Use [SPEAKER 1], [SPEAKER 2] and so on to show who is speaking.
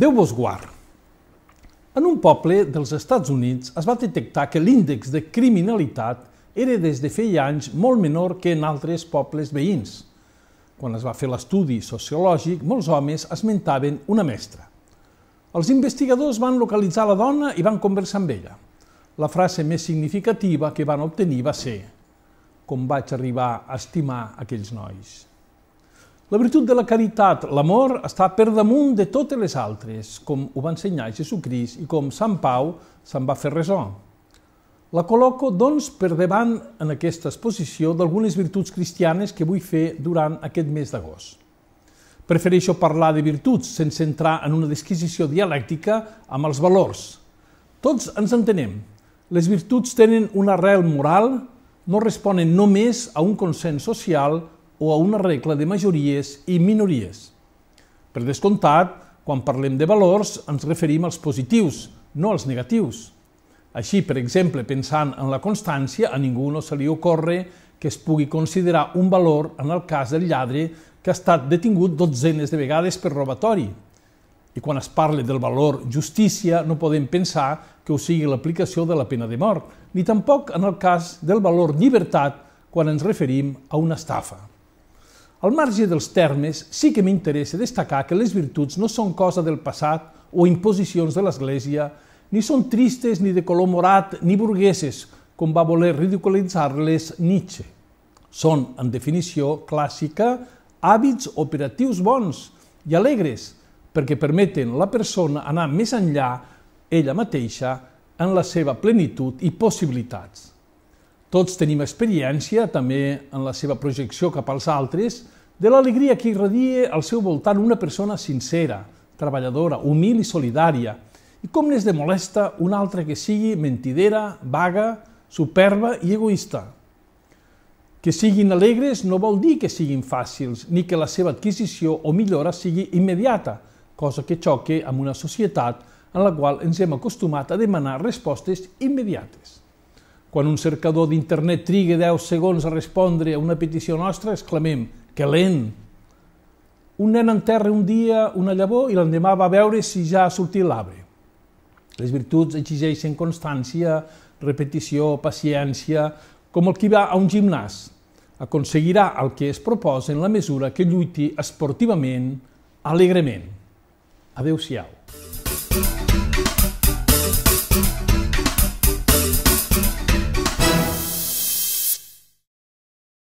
[SPEAKER 1] Déu vos guard. En un poble dels Estats Units es va detectar que l'índex de criminalitat era des de feia anys molt menor que en altres pobles veïns. Quan es va fer l'estudi sociològic, molts homes esmentaven una mestra. Els investigadors van localitzar la dona i van conversar amb ella. La frase més significativa que van obtenir va ser: com vaig arribar a estimar aquells nois. La virtut de la caritat, l'amor, està per damunt de totes les altres, com ho va ensenyar Jesucrist i com Sant Pau se'n va fer ressò. La col·loco, doncs, per davant en aquesta exposició d'algunes virtuts cristianes que vull fer durant aquest mes d'agost. Prefereixo parlar de virtuts sense entrar en una disquisició dialèctica amb els valors. Tots ens entenem. Les virtuts tenen una arrel moral, no responen només a un consens social o a una regla de majories i minories. Per descomptat, quan parlem de valors ens referim als positius, no als negatius. Així, per exemple, pensant en la constància, a ningú no se li ocorre que es pugui considerar un valor en el cas del lladre que ha estat detingut dotzenes de vegades per robatori. I quan es parla del valor justícia, no podem pensar que ho sigui l'aplicació de la pena de mort, ni tampoc en el cas del valor llibertat quan ens referim a una estafa. Al marge dels termes, sí que m'interessa destacar que les virtuts no són cosa del passat o imposicions de l'Església, ni són tristes, ni de color morat, ni burgueses, com va voler ridiculitzar-les Nietzsche. Són, en definició clàssica, hàbits operatius bons i alegres, perquè permeten a la persona anar més enllà, ella mateixa, en la seva plenitud i possibilitats. Tots tenim experiència, també en la seva projecció cap als altres, de l'alegria que irradia al seu voltant una persona sincera, treballadora, humil i solidària, i com n'és de molesta una altra que sigui mentidera, vaga, superba i egoista. Que siguin alegres no vol dir que siguin fàcils, ni que la seva adquisició o millora sigui immediata, cosa que xoque amb una societat en la qual ens hem acostumat a demanar respostes immediates. Quan un cercador d'internet triga 10 segons a respondre a una petició nostra, exclamem: que lent! Un nen enterra un dia una llavor i l'endemà va veure si ja ha sortit l'arbre. Les virtuts exigeixen constància, repetició, paciència, com el qui va a un gimnàs. Aconseguirà el que es proposa en la mesura que lluiti esportivament, alegrement. Adéu-siau.